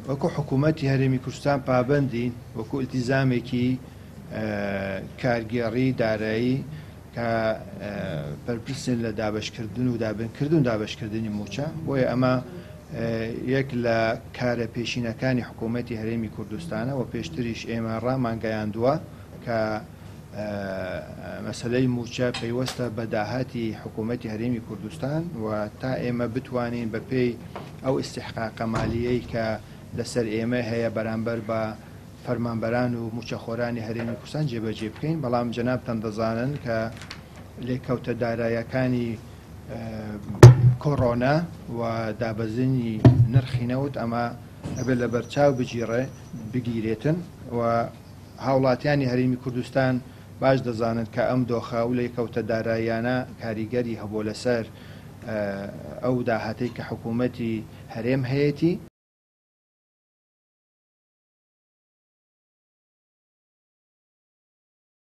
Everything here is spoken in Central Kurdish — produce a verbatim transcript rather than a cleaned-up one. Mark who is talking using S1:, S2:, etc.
S1: وەکو حکوومەتی هەرێمی کوردستان پابەندین وەکو ئیلتیزامێکی کارگێڕی دارایی کە بەرپرسن لە دابەشکردن و دابنکردن و دابەشکردنی موچە بۆیە ئەمە یەک لە کارە پێشینەکانی حکوومەتی هەرێمی کوردستانە و پێشتریش ئێمە ڕامانگەیاندووە کە مەسەلەی موچە پەیوەستە بە داهاتی حکوومەتی هەرێمی کوردستان و تا ئێمە بتوانین بە پێی ئەو ئیستیحقاقە مالیەی کە لەسەر ئێمە هەیە بەرامبەر بە فەرمانبەران و موچەخۆرانی هەرێمی کوردستان جێبەجێ بکەین بەڵام جەنابتان دەزانن کە لێکەوتە داراییەکانی کۆڕۆنا و دابەزینی نرخی نەوت ئەمە ئەبێت لە بەرچاو بگیڕێ بگیرێتن و هاوڵاتیانی هەرێمی کوردستان باش دەزانن کە ئەم دۆخە و لێکەوتە داراییانە کاریگەری هەبوو لەسەر ئەو داهاتەی کە حکوومەتی هەرێم هەیەی